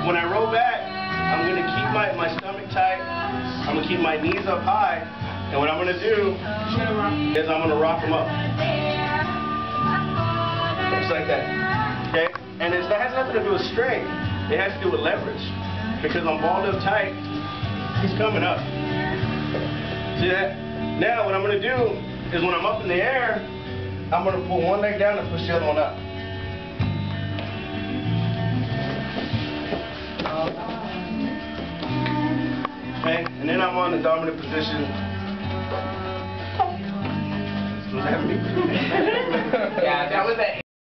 when I roll back, I'm going to keep my stomach tight. I'm going to keep my knees up high. And what I'm going to do is I'm going to rock them up. Just like that. Okay? And that has nothing to do with strength. It has to do with leverage. Because I'm balled up tight, he's coming up. See that? Now what I'm going to do is when I'm up in the air, I'm going to pull one leg down and push the other one up. Okay? And then I'm on the dominant position. Was that me? Yeah, that was it.